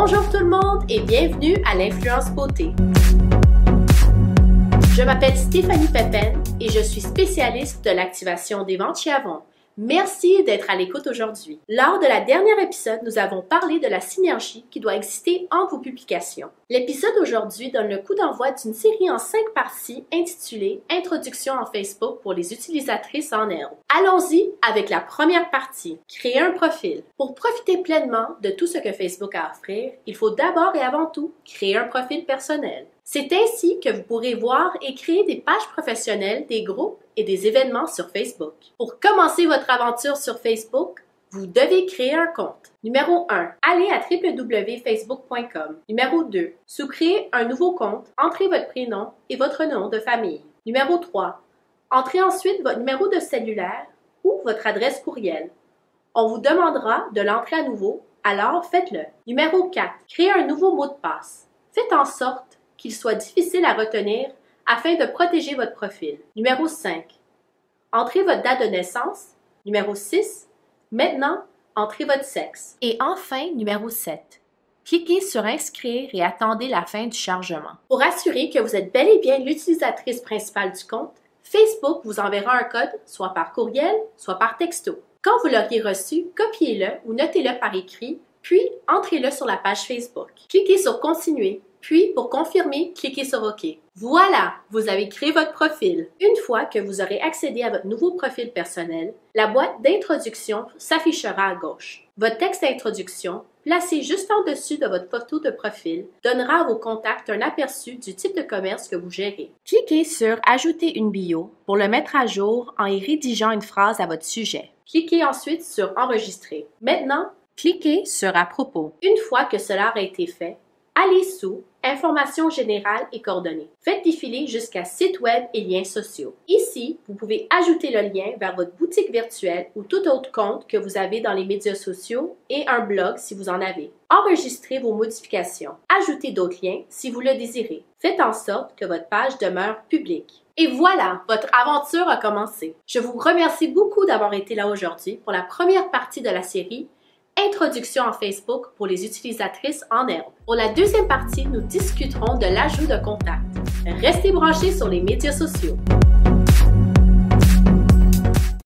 Bonjour tout le monde et bienvenue à l'Influence Beauté. Je m'appelle Stéphanie Pépin et je suis spécialiste de l'activation des ventes chez Avon. Merci d'être à l'écoute aujourd'hui. Lors de la dernière épisode, nous avons parlé de la synergie qui doit exister entre vos publications. L'épisode d'aujourd'hui donne le coup d'envoi d'une série en 5 parties intitulée « Introduction en Facebook pour les utilisatrices en herbe ». Allons-y avec la première partie, créer un profil. Pour profiter pleinement de tout ce que Facebook a à offrir, il faut d'abord et avant tout créer un profil personnel. C'est ainsi que vous pourrez voir et créer des pages professionnelles, des groupes et des événements sur Facebook. Pour commencer votre aventure sur Facebook, vous devez créer un compte. Numéro 1. Allez à www.facebook.com. Numéro 2. Sous créer un nouveau compte, entrez votre prénom et votre nom de famille. Numéro 3. Entrez ensuite votre numéro de cellulaire ou votre adresse courriel. On vous demandera de l'entrer à nouveau, alors faites-le. Numéro 4. Créez un nouveau mot de passe. Faites en sorte qu'il soit difficile à retenir afin de protéger votre profil. Numéro 5. Entrez votre date de naissance. Numéro 6. Maintenant, entrez votre sexe. Et enfin, numéro 7. Cliquez sur Inscrire et attendez la fin du chargement. Pour assurer que vous êtes bel et bien l'utilisatrice principale du compte, Facebook vous enverra un code, soit par courriel, soit par texto. Quand vous l'auriez reçu, copiez-le ou notez-le par écrit, puis entrez-le sur la page Facebook. Cliquez sur Continuer. Puis, pour confirmer, cliquez sur OK. Voilà, vous avez créé votre profil. Une fois que vous aurez accédé à votre nouveau profil personnel, la boîte d'introduction s'affichera à gauche. Votre texte d'introduction, placé juste en dessus de votre photo de profil, donnera à vos contacts un aperçu du type de commerce que vous gérez. Cliquez sur Ajouter une bio pour le mettre à jour en y rédigeant une phrase à votre sujet. Cliquez ensuite sur Enregistrer. Maintenant, cliquez sur À propos. Une fois que cela aura été fait, allez sous Informations générales et coordonnées. Faites défiler jusqu'à Site web et liens sociaux. Ici, vous pouvez ajouter le lien vers votre boutique virtuelle ou tout autre compte que vous avez dans les médias sociaux et un blog si vous en avez. Enregistrez vos modifications. Ajoutez d'autres liens si vous le désirez. Faites en sorte que votre page demeure publique. Et voilà, votre aventure a commencé. Je vous remercie beaucoup d'avoir été là aujourd'hui pour la première partie de la série Introduction en Facebook pour les utilisatrices en herbe. Pour la deuxième partie, nous discuterons de l'ajout de contacts. Restez branchés sur les médias sociaux.